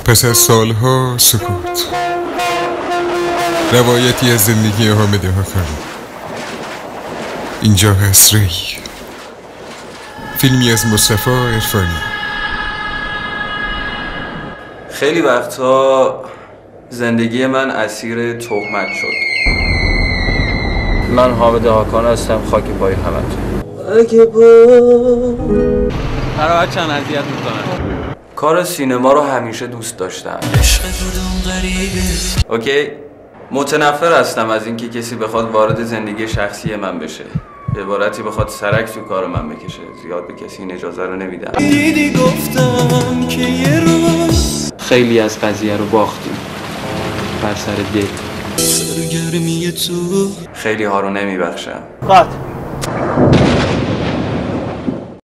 پس از سالها سکوت، روایتی از زندگی حامد حاتمی. اینجا هست ری، فیلمی از مصطفی عرفانی. خیلی وقتها زندگی من اسیر تهمت شد. من حامد حاتمی هستم، خاک پای همتون. برای چند اذیت میکنن. کار سینما رو همیشه دوست داشتم. اوکی؟ متنفر هستم از اینکه کسی بخواد وارد زندگی شخصی من بشه، به عبارتی بخواد سرک تو کار من بکشه. زیاد به کسی این اجازه رو نمیدم. خیلی از قضیه رو باختیم بر سر دل. خیلی ها رو نمیبخشم. قط